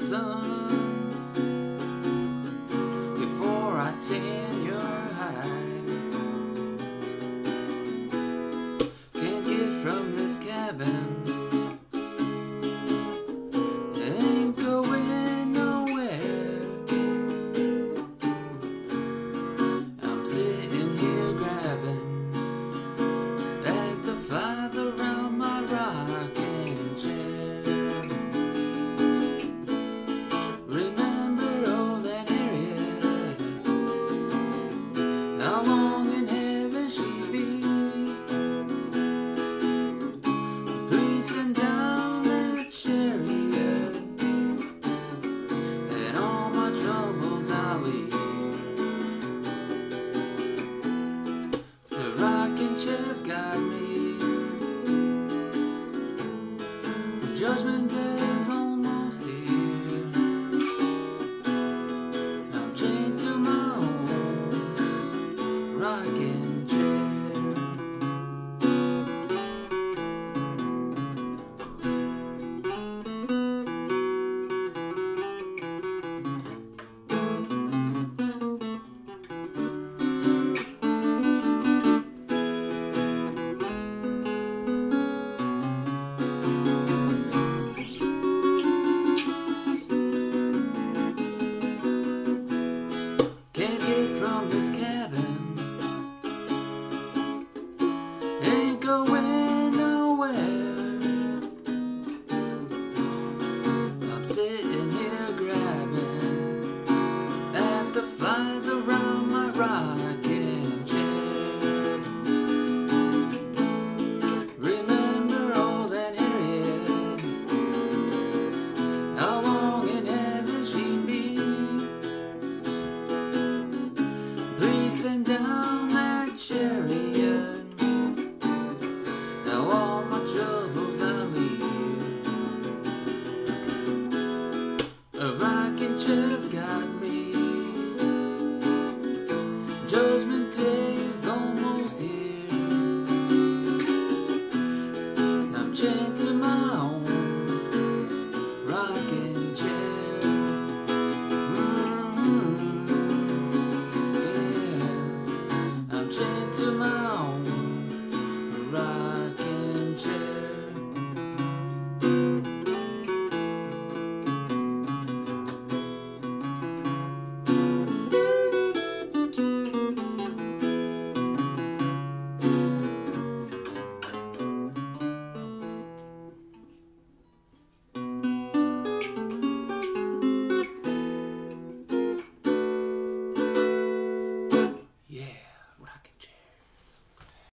sun before I tan your hide. Can't get from this cabin, ain't going nowhere. I'm sitting here grabbing at the flies around my rocking chair. Remember old Aunt Harriet, how long in heaven she'd be. Please send down that chariot, and all my troubles I'll leave. The rocking chair's got me. Judgment Day.